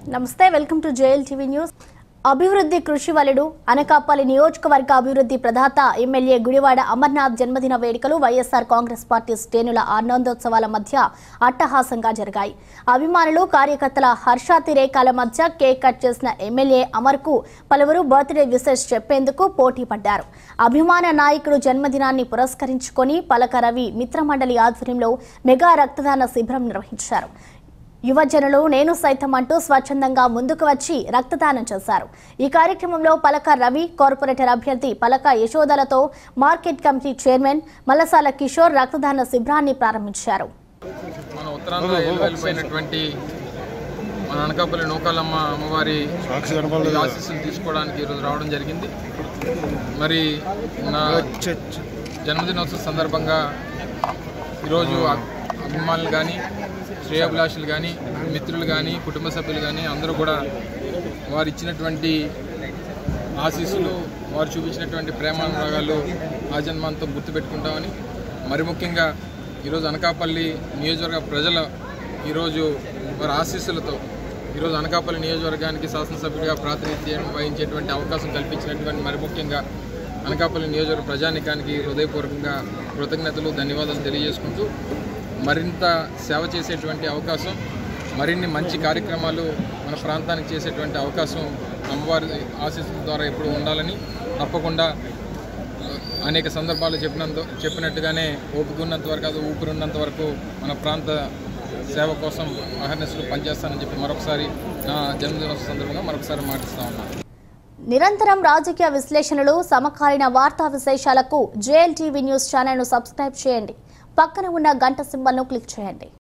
నమస్తే welcome to JL TV news. అభివృద్ధి కృషి వలెడు అనకాపల్లి నియోజకవర్గ అభివృద్ధి ప్రదాత ఎమ్మెల్యే గుడివాడ అమర్నాథ్ జన్మదిన వేడుకలు వైఎస్ఆర్ కాంగ్రెస్ పార్టీ శ్రేణుల ఆనందోత్సవాల మధ్య అట్టహాసంగా జరిగాయి. అభిమానులు కార్యకర్తల హర్షాతిరేకాల మధ్య కేక్ కట్ చేసిన ఎమ్మెల్యే అమర్కు పలువురు బర్త్డే విషెస్ చెప్పేందుకు పోటీ పడ్డారు. అభిమాన నాయకుడు జన్మదినాన్ని పురస్కరించుకొని పలక రవి మిత్రమండలి ఆధ్వర్యంలో మెగా రక్తదాన శిబిరం నిర్వహించారు. యువజనులు నేను సైతం అంటూ స్వచ్ఛందంగా ముందుకు వచ్చి రక్తదానం చేశారు. ఈ కార్యక్రమంలో పలక రవి, కార్పొరేటర్ అభ్యర్థి పలక యశోదలతో market committee chairman Mallasala Kishore రక్తదాన శిబిరాన్ని ప్రారంభించారు. మన ఉత్తరాంధ్ర వెళ్ళిపోయినటువంటి మన అనకాపల్లి నూకాలమ్మ అమ్మవారి ఆశీస్సులు తీసుకోవడానికి ఈరోజు రావడం జరిగింది. మరి నా జన్మదినోత్సవ సందర్భంగా ఈరోజు అభిమానులు కానీ, శ్రేయోభిలాషులు కానీ, మిత్రులు కానీ, కుటుంబ సభ్యులు కానీ అందరూ కూడా వారు ఇచ్చినటువంటి ఆశీస్సులు, వారు చూపించినటువంటి ప్రేమానురాగాలు ఆజన్మాంతో గుర్తుపెట్టుకుంటామని, మరి ముఖ్యంగా ఈరోజు అనకాపల్లి నియోజకవర్గ ప్రజల ఈరోజు వారి ఆశీస్సులతో ఈరోజు అనకాపల్లి నియోజకవర్గానికి శాసనసభ్యుడిగా ప్రాతినిధ్యం వహించేటువంటి అవకాశం కల్పించినటువంటి మరి ముఖ్యంగా అనకాపల్లి నియోజకవర్గ ప్రజానికానికి హృదయపూర్వకంగా కృతజ్ఞతలు, ధన్యవాదాలు తెలియజేసుకుంటూ మరింత సేవ చేసేటువంటి అవకాశం, మరిన్ని మంచి కార్యక్రమాలు మన ప్రాంతానికి చేసేటువంటి అవకాశం అమ్మవారి ఆశీస్సుల ద్వారా ఎప్పుడు ఉండాలని, తప్పకుండా అనేక సందర్భాలు చెప్పినట్టుగానే ఓపిక ఉన్నంత వరకు, అది ఊపిరిన్నంత వరకు మన ప్రాంత సేవ కోసం అహర్నిశలు పనిచేస్తానని చెప్పి మరొకసారి నా జన్మదినోత్సవ సందర్భంగా మరొకసారి మాటిస్తా ఉన్నాను. నిరంతరం రాజకీయ విశ్లేషణలు, సమకాలీన వార్తా విశేషాలకు జేఎల్ టీవీ న్యూస్ ఛానల్ను సబ్స్క్రైబ్ చేయండి. పక్కన ఉన్న గంట సింబల్ను క్లిక్ చేయండి.